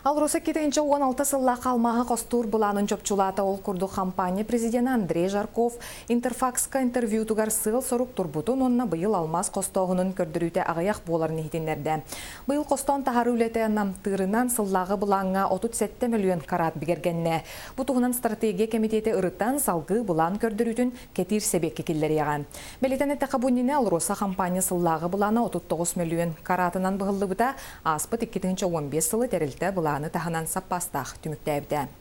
Алроса кетенче 16 сылла қалмағы қостур бұланын чопчулата ол күрді компания президент Андрей Жарков Интерфакска интервью тугар сыл сорук турбутун онна быйыл алмаз қостоғынын көрдірүйте ағаяқ боларын ехтенлерді. Быйыл қостон тахары үлеті намтырынан сыллағы бұланға 37 миллион карат бігергенне. Бұтығынан стратегия комитеті ырыттан салғы бұлан көрдірүйтін кетир себек кекеллер яған. Белетені тақабуніне Алроса компания сыллағы бұланы 39 миллион каратынан бұғылды бұта аспыт 2015 сылы тәрілті бұланы таханан саппастақ түміктәбді.